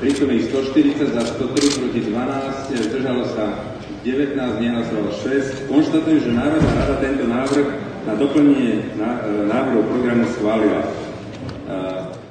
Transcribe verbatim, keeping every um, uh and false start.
Prítomných stoštyridsať, za sto tri, proti dvanásť, zdržalo sa devätnásť, nehlasovalo šesť. Konštatujem, že Národná rada tento návrh na doplnenie návrhu programu schválila.